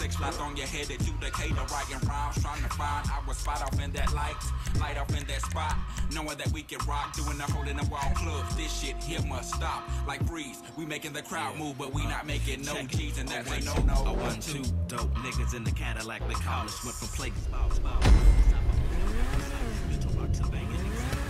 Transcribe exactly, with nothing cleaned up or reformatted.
six flies on your head that you Decatur writing rhymes, trying to find our spot off in that light, light off in that spot, knowing that we can rock, doing the hole in the wall clubs. This shit here must stop, like freeze. We making the crowd move, but we not making no G's, and that's a no no. A one two dope niggas in the Cadillac, they call us. Went from place to banging.